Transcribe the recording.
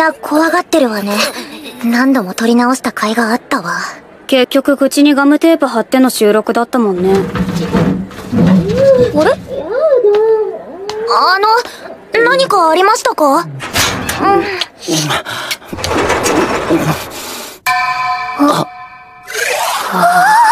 な怖がってるわね。何度も撮り直した甲斐があったわ。 結局口にガムテープ貼っての収録だったもんね。 あれ？何かありましたか？あ